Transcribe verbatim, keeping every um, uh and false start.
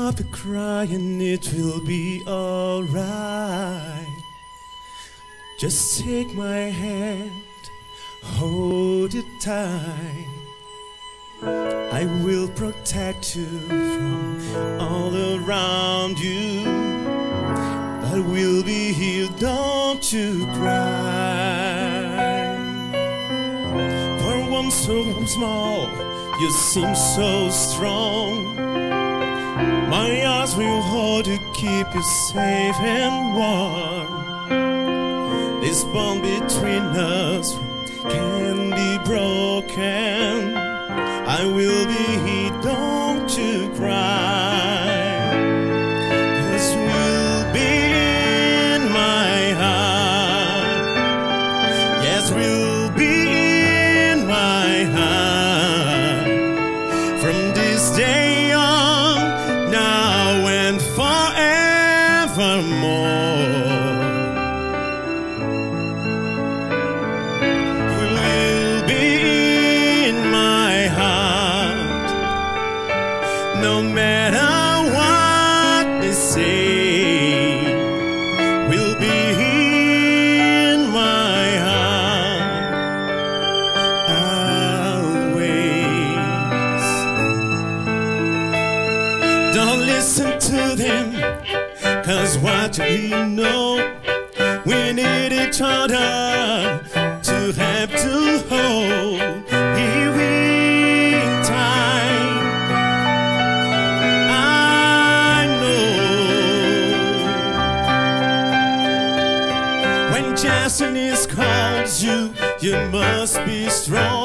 stop the crying, it will be alright. Just take my hand, hold it tight. I will protect you from all around you. I will be here, don't you cry. For one so small, you seem so strong. My arms will hold you, keep you safe and warm. This bond between us can be broken. I will be here, don't you cry. 'Cause we'll be in my heart. Yes, we'll be in my heart. From this day on, now and forevermore. No matter what they say, we'll be in my heart always. Don't listen to them, 'cause what we know, we need each other to have to hold. Here we Destiny calls you, you must be strong.